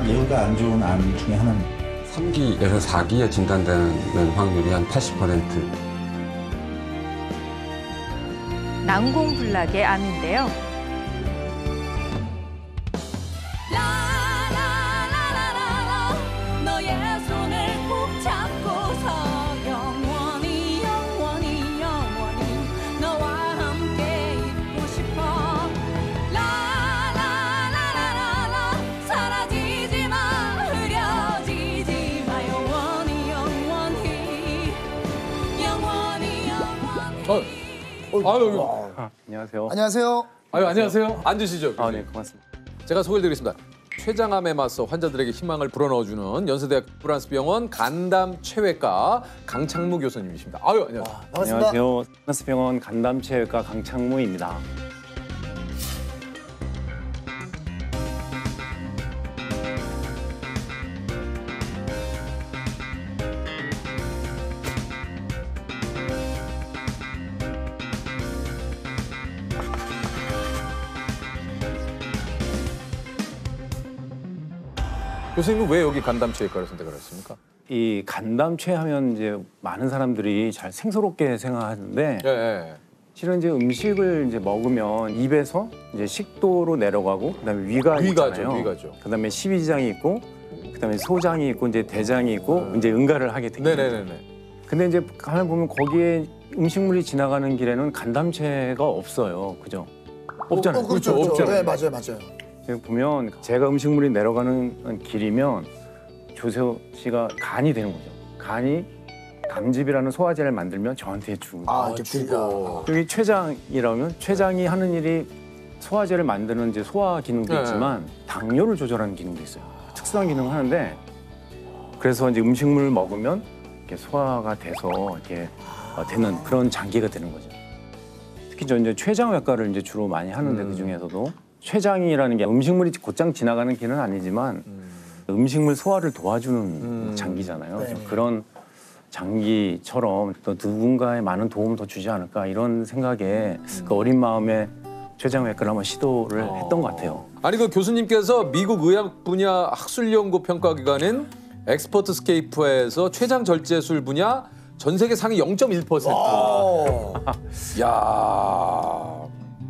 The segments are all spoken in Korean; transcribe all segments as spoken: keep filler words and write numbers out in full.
예후가 안 좋은 암 중에 하나입니다. 삼 기에서 사 기에 진단되는 확률이 한 팔십 퍼센트. 난공불락의 암인데요. 어, 아유, 아, 안녕하세요. 안녕하세요. 아유, 안녕하세요. 앉으시죠. 아, 네, 고맙습니다. 제가 소개해드리겠습니다. 췌장암에 맞서 환자들에게 희망을 불어넣어주는 연세대학 프란스병원 간담 체외과 강창무 교수님이십니다. 아유, 안녕하세요. 아, 반갑습니다. 안녕하세요. 프란스병원 간담체외과 강창무입니다. 교수님은 왜 여기 간담체외과를 선택을 했습니까? 이 간담체 하면 이제 많은 사람들이 잘 생소롭게 생각하는데 예, 예. 실은 이제 음식을 이제 먹으면 입에서 이제 식도로 내려가고 그다음에 위가 위가죠, 있잖아요. 위가죠. 그다음에 십이지장이 있고 그다음에 소장이 있고 이제 대장이 있고 음. 이제 응가를 하게 됩니다. 네네네네. 근데 이제 가만 보면 거기에 음식물이 지나가는 길에는 간담체가 없어요. 그죠? 없잖아요. 어, 그렇죠, 그렇죠. 그렇죠. 네, 맞아요, 맞아요. 지금 보면 제가 음식물이 내려가는 길이면 조세호 씨가 간이 되는 거죠. 간이 담즙이라는 소화제를 만들면 저한테 주는 거예요. 아, 이렇게 주고. 여기 췌장이라면 췌장이 하는 일이 소화제를 만드는 이제 소화 기능도 네. 있지만 당뇨를 조절하는 기능도 있어요. 특수한 기능을 하는데 그래서 이제 음식물을 먹으면 이렇게 소화가 돼서 이렇게 어, 되는 그런 장기가 되는 거죠. 특히 저 이제 췌장외과를 이제 주로 많이 하는데 음. 그 중에서도 췌장이라는 게 음식물이 곧장 지나가는 길은 아니지만 음. 음식물 소화를 도와주는 음. 장기잖아요. 네. 그래서 그런 장기처럼 또 누군가에 많은 도움을 더 주지 않을까 이런 생각에 음. 그 어린 마음에 췌장외과를 한번 시도를 어. 했던 것 같아요. 아니 그 교수님께서 미국 의학 분야 학술연구 평가기관인 엑스퍼트스케이프에서 췌장 절제술 분야 전 세계 상위 영 점 일 퍼센트. 야.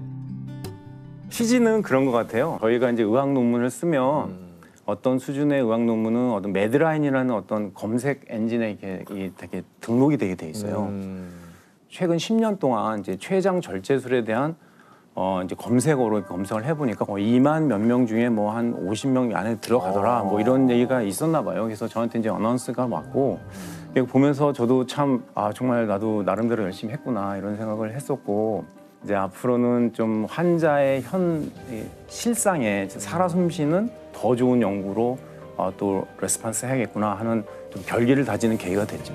취지는 그런 것 같아요. 저희가 이제 의학 논문을 쓰면 음. 어떤 수준의 의학 논문은 어떤 매드라인이라는 어떤 검색 엔진에 이렇게, 이게 되게 등록이 되게 돼 있어요. 음. 최근 십 년 동안 이제 췌장 절제술에 대한 어 이제 검색어로 검색을 해보니까 어 이만 몇 명 중에 뭐 한 오십 명 안에 들어가더라 뭐 이런 얘기가 있었나 봐요. 그래서 저한테 이제 어나운스가 왔고 이거 보면서 저도 참 아 정말 나도 나름대로 열심히 했구나 이런 생각을 했었고 이제 앞으로는 좀 환자의 현 실상에 살아 숨쉬는 더 좋은 연구로 어, 또 레스폰스 해야겠구나 하는 좀 결기를 다지는 계기가 됐죠.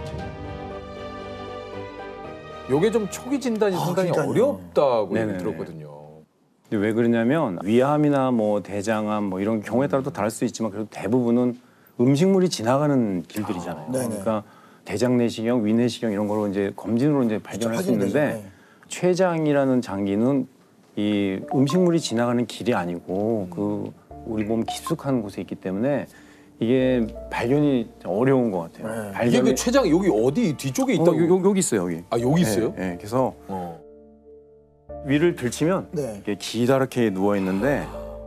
요게 좀 초기 진단이 아, 상당히 그러니까요. 어렵다고 얘기 네네네. 들었거든요. 근데 왜 그러냐면 위암이나 뭐 대장암 뭐 이런 경우에 따라 또 다를 수 있지만 그래도 대부분은 음식물이 지나가는 길들이잖아요. 아, 네네. 그러니까 대장 내시경, 위 내시경 이런 거로 이제 검진으로 이제 발견할 수 확인되죠. 있는데 네. 췌장이라는 장기는 이 음식물이 지나가는 길이 아니고 그 우리 몸 깊숙한 곳에 있기 때문에 이게 발견이 어려운 것 같아요. 네. 이게 발견이 그 췌장이 여기 어디 뒤쪽에 어, 있다고? 요, 여기 있어요 여기. 아 여기 있어요? 네, 네. 그래서 어. 위를 들치면 네. 이렇게 기다랗게 누워 있는데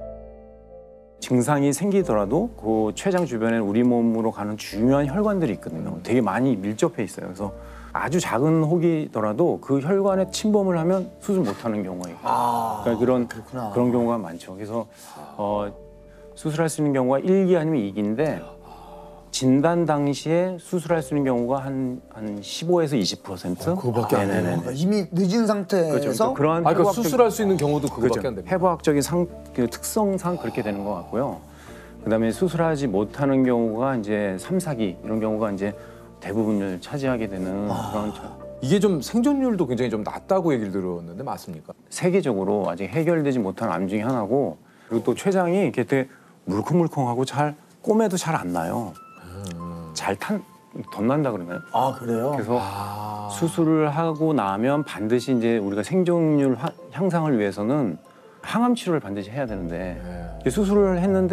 증상이 생기더라도 그 췌장 주변에 우리 몸으로 가는 중요한 혈관들이 있거든요. 되게 많이 밀접해 있어요. 그래서 아주 작은 혹이더라도 그 혈관에 침범을 하면 수술 못하는 경우가 있고, 아, 그러니까 그런 그렇구나. 그런 경우가 많죠. 그래서 어, 수술할 수 있는 경우가 일 기 아니면 이 기인데 진단 당시에 수술할 수 있는 경우가 한 한 십오에서 이십 퍼센트. 어, 그거밖에 안 돼요. 네네네. 그러니까 이미 늦은 상태에서 그렇죠. 그러니까 그러한 아 그러니까 해부학적- 수술할 수 있는 경우도 그거밖에 그렇죠. 안 됩니다. 해부학적인 상, 그 특성상 그렇게 되는 것 같고요. 그다음에 수술하지 못하는 경우가 이제 삼, 사 기 이런 경우가 이제 대부분을 차지하게 되는 그런 저- 이게 좀 생존율도 굉장히 좀 낮다고 얘기를 들었는데 맞습니까? 세계적으로 아직 해결되지 못한 암 중에 하나고 그리고 또 췌장이 이렇게 되게 물컹물컹하고 잘 꼬매도 잘 안 나요. 잘 탄, 덧난다 그러나요? 아, 그래요? 그래서 아. 수술을 하고 나면 반드시 이제 우리가 생존율 하- 향상을 위해서는 항암 치료를 반드시 해야 되는데 네. 이제 수술을 했는데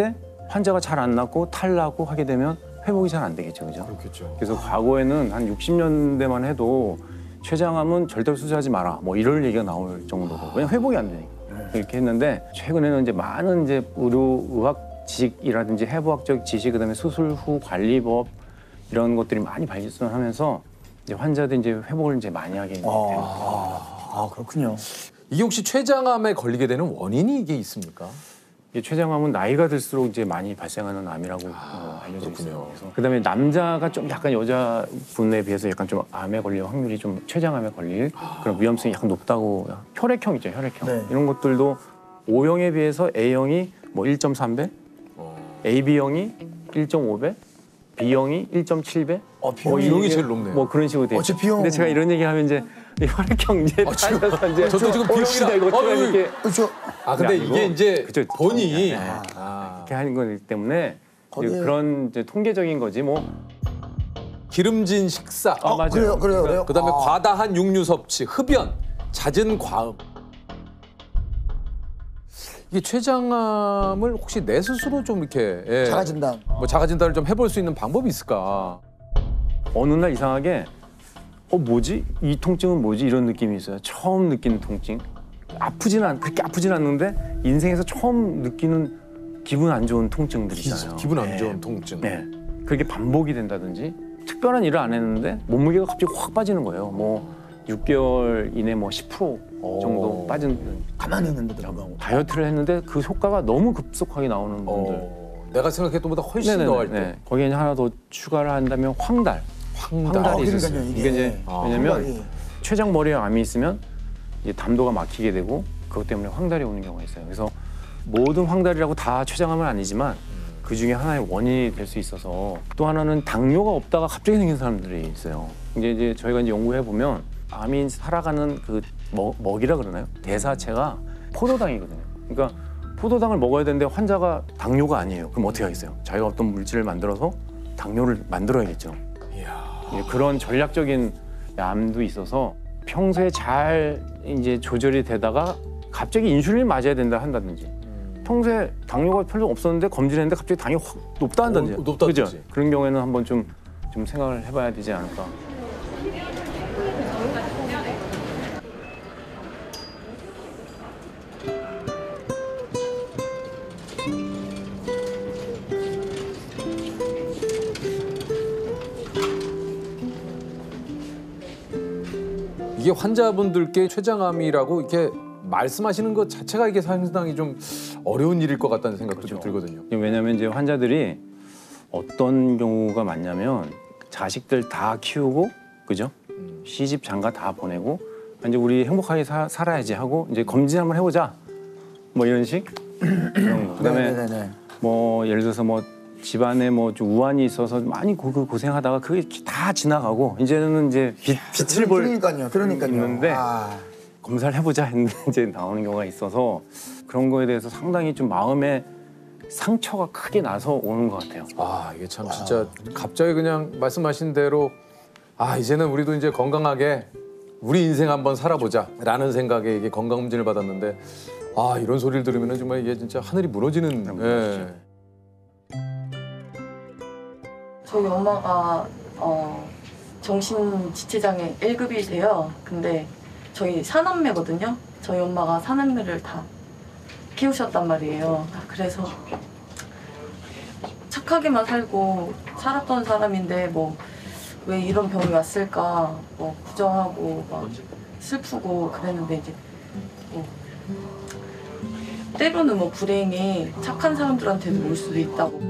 환자가 잘 안 낫고 탈나고 하게 되면 회복이 잘 안 되겠죠, 그죠? 그렇겠죠. 그래서 과거에는 한 육십 년대만 해도 췌장암은 절대로 수술하지 마라, 뭐 이런 얘기가 나올 정도로 왜냐 회복이 안 되니까 이렇게 했는데 최근에는 이제 많은 이제 의료 의학 지식이라든지 해부학적 지식 그다음에 수술 후 관리법 이런 것들이 많이 발전하면서 이제 환자들이 이제 회복을 이제 많이 하게 되는 거예요. 아 그렇군요. 이게 혹시 췌장암에 걸리게 되는 원인이 이게 있습니까? 이 췌장암은 나이가 들수록 이제 많이 발생하는 암이라고 어, 알려져 있어요. 그래서 그다음에 남자가 좀 약간 여자분에 비해서 약간 좀 암에 걸릴 확률이 좀 췌장암에 걸릴 그런 위험성이 약간 높다고 혈액형 있죠, 혈액형. 네. 이런 것들도 O형에 비해서 A형이 뭐 일 점 삼 배, 에이비형이 일 점 오 배, B형이 일 점 칠 배. 어, 어, B형이 이 형이 제일 높네요. 뭐 그런 식으로 돼 어, 제 있어요. B형. 근데 제가 이런 얘기하면 이제 이 혈액형 이제 아, 지금 따져서 이제 저도 지금 어, 씨다, 이거 B형이라. 어떻게 어이. 이렇게 그렇죠. 아 근데 아니고. 이게 이제 그쵸, 본이 네. 아, 이렇게 하는 거기 때문에 이제 거기에- 그런 이제 통계적인 거지 뭐. 기름진 식사, 아, 맞아요. 그래요, 그래요, 그래요. 그다음에 아. 과다한 육류 섭취, 흡연, 잦은 과음. 이게 췌장암을 혹시 내 스스로 좀 이렇게 예, 자가 진단. 뭐 자가 진단을 좀 해볼 수 있는 방법이 있을까? 어느 날 이상하게 어 뭐지? 이 통증은 뭐지? 이런 느낌이 있어요. 처음 느끼는 통증. 아프진 않 그렇게 아프진 않는데 인생에서 처음 느끼는 기분 안 좋은 통증들 있잖아요. 기분 안 네. 좋은 통증. 네. 그렇게 반복이 된다든지 특별한 일을 안 했는데 몸무게가 갑자기 확 빠지는 거예요. 뭐 육 개월 이내 뭐 십 퍼센트 정도 오. 빠진 가만히 있는데도 불구하고. 다이어트를 했는데 그 효과가 너무 급속하게 나오는 분들. 어, 내가 생각했던 것보다 훨씬 네네네. 더 할 때. 네. 거기에 하나 더 추가를 한다면 황달. 황달. 황달이 아, 있었어요. 그러니까요, 이게. 이게 이제 아, 왜냐면 황달이. 췌장머리에 암이 있으면 이제 담도가 막히게 되고 그것 때문에 황달이 오는 경우가 있어요. 그래서 모든 황달이라고 다 췌장암은 아니지만 그 중에 하나의 원인이 될 수 있어서 또 하나는 당뇨가 없다가 갑자기 생긴 사람들이 있어요. 이제 이제 저희가 이제 연구해 보면 암이 살아가는 그 먹, 먹이라 그러나요? 대사체가 포도당이거든요. 그러니까 포도당을 먹어야 되는데 환자가 당뇨가 아니에요. 그럼 어떻게 하겠어요? 자기가 어떤 물질을 만들어서 당뇨를 만들어야겠죠. 예, 그런 전략적인 암도 있어서 평소에 잘 이제 조절이 되다가 갑자기 인슐린을 맞아야 된다 한다든지 평소에 당뇨가 별로 없었는데 검진했는데 갑자기 당이 확 높다 한다든지 어, 높다든지. 그죠? 그런 경우에는 한번 좀, 좀 생각을 해봐야 되지 않을까. 이게 환자분들께 췌장암이라고 이렇게 말씀하시는 것 자체가 이게 상당히 좀 어려운 일일 것 같다는 생각도 좀 들거든요. 왜냐하면 이제 환자들이 어떤 경우가 많냐면 자식들 다 키우고 그죠? 시집 장가 다 보내고 이제 우리 행복하게 사, 살아야지 하고 이제 검진 한번 해보자 뭐 이런 식 그런 거. 그다음에 네네네. 뭐 예를 들어서 뭐 집안에 뭐 좀 우환이 있어서 많이 고, 고생하다가 그게 다 지나가고 이제는 이제 빛, 빛을 볼 그러니까요, 그러니까요. 있는데 아, 검사를 해보자 했는데 이제 나오는 경우가 있어서 그런 거에 대해서 상당히 좀 마음에 상처가 크게 나서 오는 것 같아요. 아 이게 참 진짜 갑자기 그냥 말씀하신 대로 아 이제는 우리도 이제 건강하게 우리 인생 한번 살아보자라는 생각에 이게 건강검진을 받았는데 아 이런 소리를 들으면 정말 이게 진짜 하늘이 무너지는. 예. 저희 엄마가 어, 정신지체장애 일 급이세요. 근데 저희 사남매거든요. 저희 엄마가 사남매를 다 키우셨단 말이에요. 그래서 착하게만 살고 살았던 사람인데 뭐 왜 이런 병이 왔을까 뭐 부정하고 막 슬프고 그랬는데 이제 뭐 때로는 뭐 불행이 착한 사람들한테도 올 수도 있다고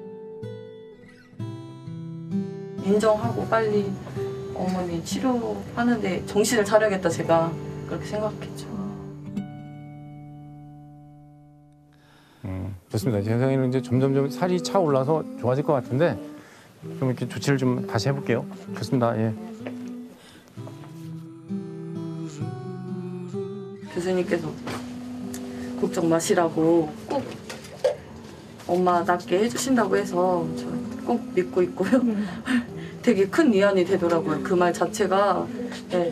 인정하고 빨리 어머니 치료하는데 정신을 차려야겠다 제가 그렇게 생각했죠. 음, 좋습니다. 제 생각에는 이제 점점점 살이 차 올라서 좋아질 것 같은데 좀 이렇게 조치를 좀 다시 해볼게요. 좋습니다. 예. 교수님께서 걱정 마시라고 꼭 엄마 낫게 해주신다고 해서 저 꼭 믿고 있고요. 되게 큰 위안이 되더라고요. 그 말 자체가. 네.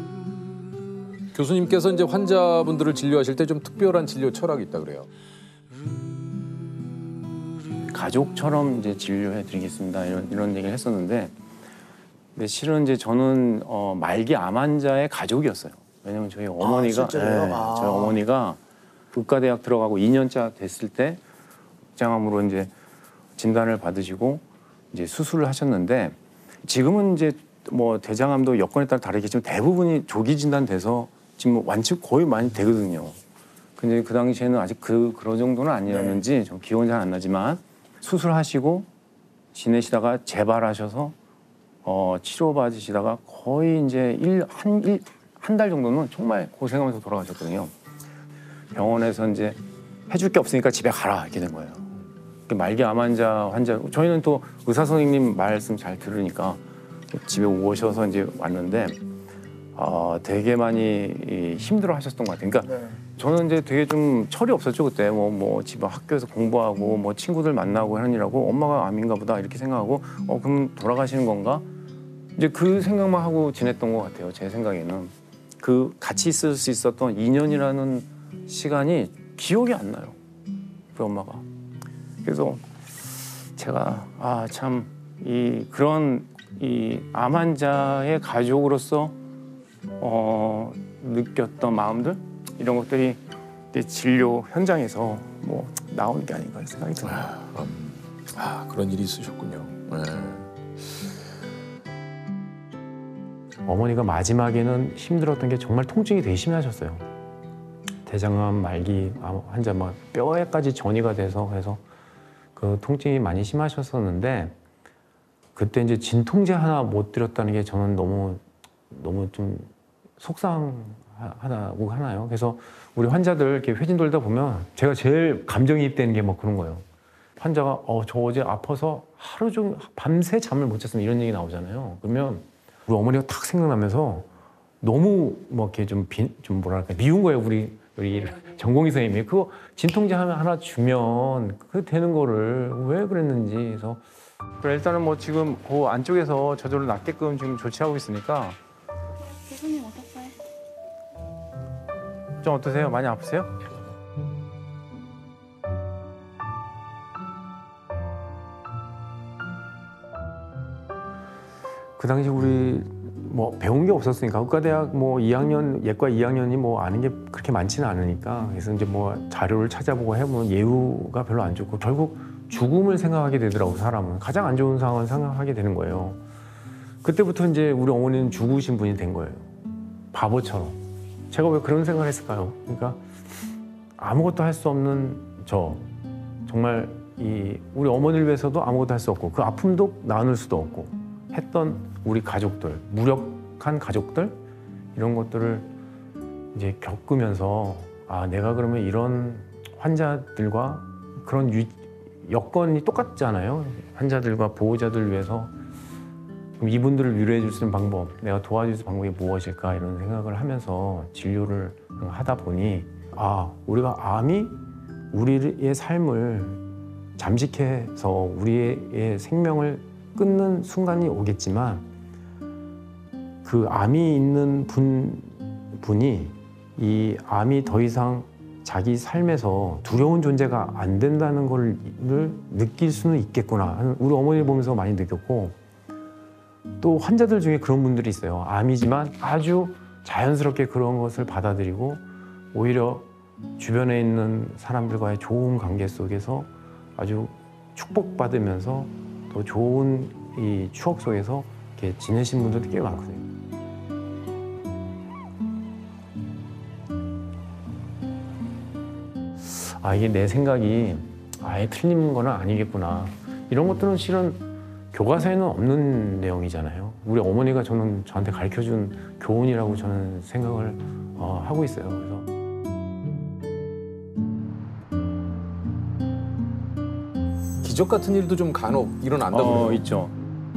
교수님께서 이제 환자분들을 진료하실 때 좀 특별한 진료 철학이 있다 그래요. 가족처럼 이제 진료해드리겠습니다 이런 이런 얘기를 했었는데, 근데 실은 이제 저는 어, 말기 암 환자의 가족이었어요. 왜냐면 저희 어머니가 아, 실제로요? 네, 아. 저희 어머니가 의과대학 들어가고 이 년차 됐을 때 대장암으로 이제 진단을 받으시고 이제 수술을 하셨는데, 지금은 이제 뭐 대장암도 여건에 따라 다르겠지만 대부분이 조기 진단돼서 지금 완치 거의 많이 되거든요. 근데 그 당시에는 아직 그 그런 정도는 아니었는지 좀 기억은 잘 안 나지만 수술하시고 지내시다가 재발하셔서 어, 치료받으시다가 거의 이제 일, 한, 일, 한 달 정도는 정말 고생하면서 돌아가셨거든요. 병원에서 이제 해줄 게 없으니까 집에 가라 이렇게 된 거예요. 말기 암 환자 환자 저희는 또 의사 선생님 말씀 잘 들으니까 집에 오셔서 이제 왔는데 어, 되게 많이 힘들어 하셨던 것 같아요. 그러니까 네. 저는 이제 되게 좀 철이 없었죠 그때. 뭐 뭐 집에 학교에서 공부하고 뭐 친구들 만나고 하는 일하고 엄마가 암인가 보다 이렇게 생각하고 어 그럼 돌아가시는 건가? 이제 그 생각만 하고 지냈던 것 같아요. 제 생각에는 그 같이 있을 수 있었던 이 년이라는 시간이 기억이 안 나요. 우리 엄마가. 그래서 제가 아 참 이 그런 이 암 환자의 가족으로서 어, 느꼈던 마음들 이런 것들이 진료 현장에서 뭐 나오는 게 아닌가 생각이 들어요. 아, 음, 아 그런 일이 있으셨군요. 네. 어머니가 마지막에는 힘들었던 게 정말 통증이 되게 심하셨어요. 대장암 말기 환자 막 뼈에까지 전이가 돼서 그래서 그 통증이 많이 심하셨었는데, 그때 이제 진통제 하나 못 드렸다는 게 저는 너무 너무 좀 속상하다고 하나요. 그래서 우리 환자들 이렇게 회진 돌다 보면 제가 제일 감정이입되는 게 막 그런 거예요. 환자가 어, 저 어제 아파서 하루 종일 밤새 잠을 못 잤으면 이런 얘기 나오잖아요. 그러면 우리 어머니가 탁 생각나면서 너무 뭐 이렇게 좀, 비, 좀 뭐랄까 미운 거예요. 우리 우리 전공의 선생님이 그거 진통제 하나 하나 주면 그 되는 거를 왜 그랬는지. 그래서 그래, 일단은 뭐 지금 그 안쪽에서 저절로 낫게끔 지금 조치하고 있으니까. 교수님 어떠세요? 좀 어떠세요? 많이 아프세요? 그 당시 우리 뭐 배운 게 없었으니까 의과대학 뭐 이 학년 예과 이 학년이 뭐 아는 게 그렇게 많지는 않으니까, 그래서 이제 뭐 자료를 찾아보고 해보면 예후가 별로 안 좋고 결국 죽음을 생각하게 되더라고. 사람은 가장 안 좋은 상황을 생각하게 되는 거예요. 그때부터 이제 우리 어머니는 죽으신 분이 된 거예요. 바보처럼. 제가 왜 그런 생각을 했을까요? 그러니까 아무것도 할 수 없는 저, 정말 이 우리 어머니를 위해서도 아무것도 할 수 없고 그 아픔도 나눌 수도 없고 했던 우리 가족들, 무력한 가족들 이런 것들을 이제 겪으면서 아 내가 그러면 이런 환자들과 그런 유, 여건이 똑같잖아요. 환자들과 보호자들을 위해서 그럼 이분들을 위로해 줄 수 있는 방법, 내가 도와줄 수 있는 방법이 무엇일까 이런 생각을 하면서 진료를 하다 보니 아 우리가 암이 우리의 삶을 잠식해서 우리의 생명을 끊는 순간이 오겠지만 그 암이 있는 분, 분이 이 암이 더 이상 자기 삶에서 두려운 존재가 안 된다는 걸 느낄 수는 있겠구나. 우리 어머니를 보면서 많이 느꼈고, 또 환자들 중에 그런 분들이 있어요. 암이지만 아주 자연스럽게 그런 것을 받아들이고 오히려 주변에 있는 사람들과의 좋은 관계 속에서 아주 축복받으면서 더 좋은 이 추억 속에서 이렇게 지내신 분들도 꽤 많거든요. 아 이게 내 생각이 아예 틀린 건 아니겠구나. 이런 것들은 실은 교과서에는 없는 내용이잖아요. 우리 어머니가 저는 저한테 가르쳐준 교훈이라고 저는 생각을 어, 하고 있어요. 그래서 기적 같은 일도 좀 간혹 일어난다고 어, 그래요. 있죠.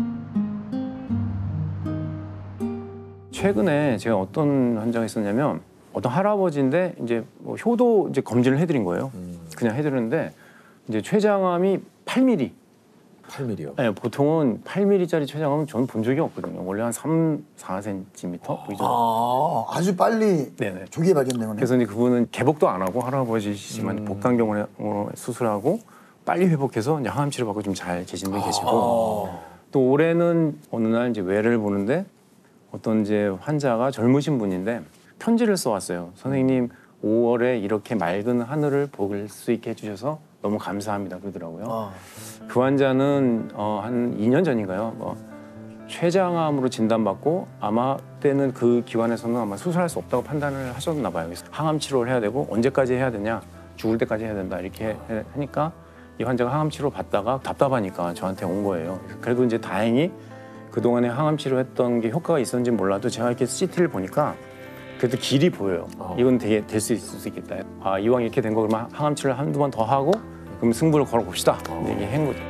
최근에 제가 어떤 환자가 있었냐면 어떤 할아버지인데 이제 뭐 효도 이제 검진을 해드린 거예요. 음. 그냥 해드렸는데 이제 췌장암이 팔 밀리미터. 팔 밀리미터요? 네, 보통은 팔 밀리미터짜리 췌장암은 저는 본 적이 없거든요. 원래 한 삼, 사 센티미터 뭐 이 정도. 아, 아주 빨리 네네. 조기에 발견되는. 그래서 이제 그분은 개복도 안 하고 할아버지시지만 음. 복강경으로 수술하고 빨리 회복해서 이제 항암 치료 받고 좀 잘 계신 분이 계시고 또 올해는 어느 날 이제 외래를 보는데 어떤 이제 환자가 젊으신 분인데 편지를 써왔어요. 선생님 오월에 이렇게 맑은 하늘을 볼 수 있게 해주셔서 너무 감사합니다 그러더라고요. 아. 그 환자는 어, 한 이 년 전인가요? 뭐 췌장암으로 진단받고 아마 때는 그 기관에서는 아마 수술할 수 없다고 판단을 하셨나 봐요. 그래서 항암 치료를 해야 되고 언제까지 해야 되냐, 죽을 때까지 해야 된다 이렇게 하니까 이 환자가 항암 치료 받다가 답답하니까 저한테 온 거예요. 그래도 이제 다행히 그동안에 항암 치료했던 게 효과가 있었는지 몰라도 제가 이렇게 씨티를 보니까 그래도 길이 보여요. 이건 되게 될 수 있을 수 있겠다. 아 이왕 이렇게 된 거 그러면 항암 치료를 한두 번 더 하고 그럼 승부를 걸어봅시다. 이게 한 거죠.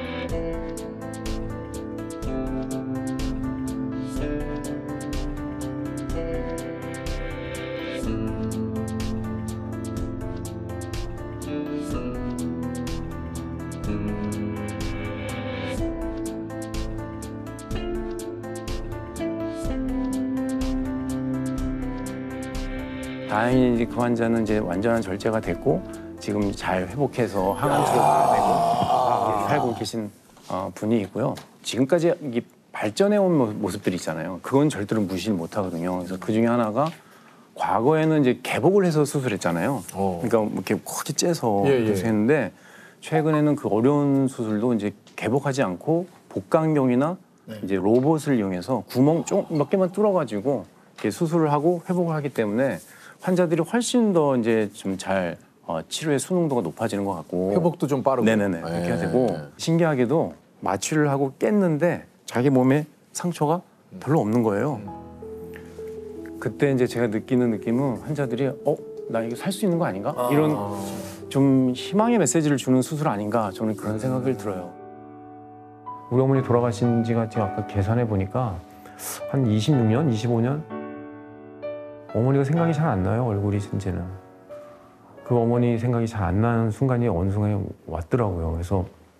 다행히 이제 그 환자는 이제 완전한 절제가 됐고 지금 잘 회복해서 항암 치료가 되고 이렇게 살고 계신 어, 분이 있고요. 지금까지 이게 발전해온 모습들이 있잖아요. 그건 절대로 무시를 못하거든요. 그래서 그 중에 하나가 과거에는 이제 개복을 해서 수술했잖아요. 어. 그러니까 뭐 이렇게 크게 째서 예, 예. 했는데 최근에는 그 어려운 수술도 이제 개복하지 않고 복강경이나 네. 이제 로봇을 이용해서 구멍 좀 몇 개만 뚫어가지고 이렇게 수술을 하고 회복을 하기 때문에 환자들이 훨씬 더 이제 좀 잘 어, 치료의 수능도가 높아지는 것 같고 회복도 좀 빠르고. 네네네 그렇게 예. 되고 신기하게도 마취를 하고 깼는데 자기 몸에 상처가 별로 없는 거예요. 그때 이제 제가 느끼는 느낌은 환자들이 어? 나 이거 살 수 있는 거 아닌가? 이런 좀 희망의 메시지를 주는 수술 아닌가 저는 그런 생각을 들어요. 우리 어머니 돌아가신 지가 제가 아까 계산해 보니까 한 이십육 년, 이십오 년? 어머니가 생각이 잘 안 나요, 얼굴이 이제는. 그 어머니 생각이 잘 안 나는 순간이 어느 순간에 왔더라고요. 그래서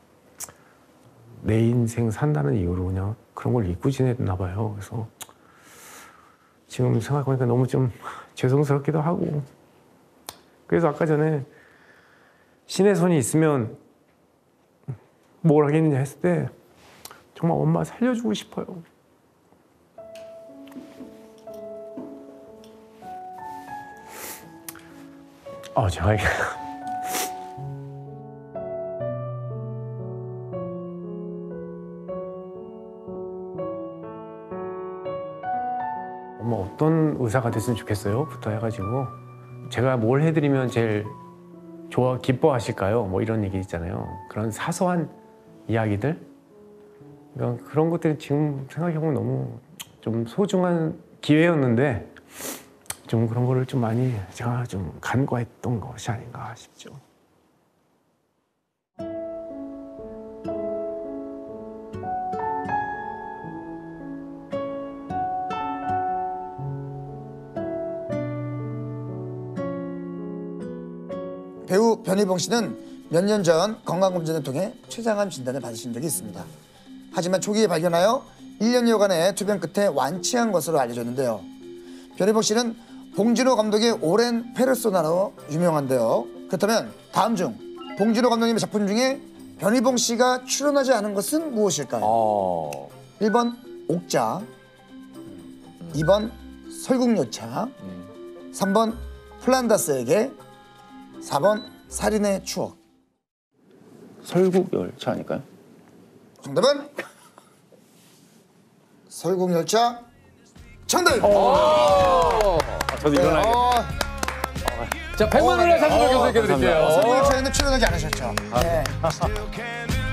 내 인생 산다는 이유로 그냥 그런 걸 잊고 지냈나 봐요. 그래서 지금 생각해보니까 너무 좀 죄송스럽기도 하고. 그래서 아까 전에 신의 손이 있으면 뭘 하겠느냐 했을 때 정말 엄마 살려주고 싶어요. 아, 제가 이게 엄마 어떤 의사가 됐으면 좋겠어요? 부터 해가지고 제가 뭘 해드리면 제일 좋아 기뻐하실까요? 뭐 이런 얘기 있잖아요. 그런 사소한 이야기들, 그러니까 그런 것들이 지금 생각해보면 너무 좀 소중한 기회였는데 좀 그런 거를 좀 많이 제가 좀 간과했던 것이 아닌가 싶죠. 배우 변희봉 씨는 몇 년 전 건강검진을 통해 췌장암 진단을 받으신 적이 있습니다. 하지만 초기에 발견하여 일 년여간의 투병 끝에 완치한 것으로 알려졌는데요. 변희봉 씨는 봉준호 감독의 오랜 페르소나로 유명한데요. 그렇다면 다음 중 봉준호 감독님의 작품 중에 변희봉 씨가 출연하지 않은 것은 무엇일까요? 어. 일 번 옥자, 이 번 설국열차, 삼 번 플란다스에게, 사 번 살인의 추억. 설국열차 아닐까요? 정답은 설국열차 정답입니다. 저도 일어나야겠다. 어, 자, 백만 원의 사진을 교수님께 드릴게요. 설국열차에는 출연하지 않으셨죠? 네.